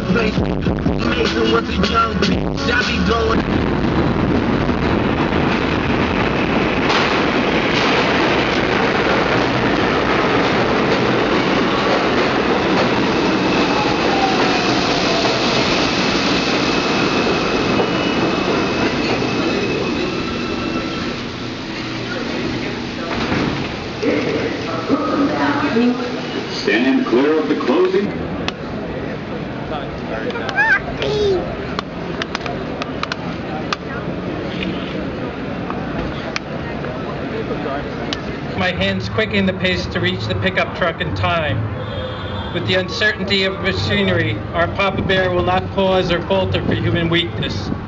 place. Amazing with the young bitch, I be going. Stand clear of the closing. My hands quickening the pace to reach the pickup truck in time. With the uncertainty of machinery, our Papa Bear will not pause or falter for human weakness.